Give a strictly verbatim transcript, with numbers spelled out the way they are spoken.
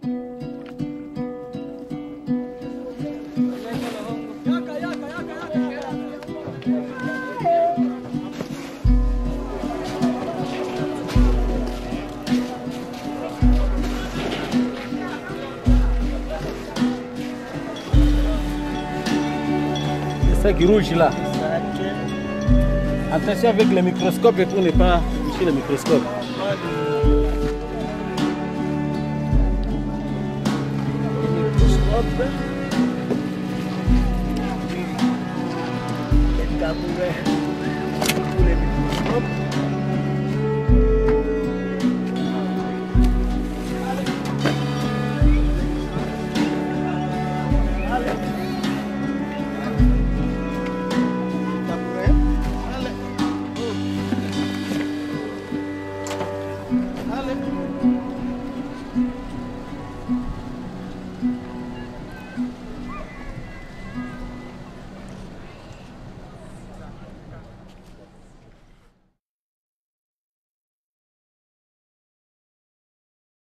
C'est ça qui rouge là. Attention avec le microscope et tout, n'est pas toucher le microscope. Le tabouret pour les microscopes.